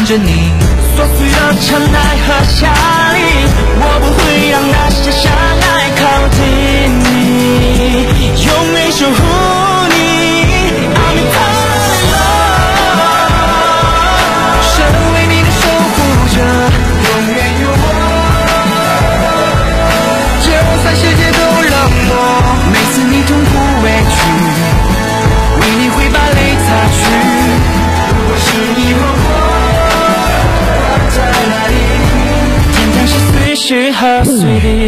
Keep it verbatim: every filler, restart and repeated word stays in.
着你。所属的尘埃和下力，我不会让那些相爱靠近你，永远守护你。I'm in love， 身为你的守护者，永远有我。就算世界都冷漠，每次你痛苦委屈，为你会把泪擦去。如果是你问我在哪里，天堂是随时和随地。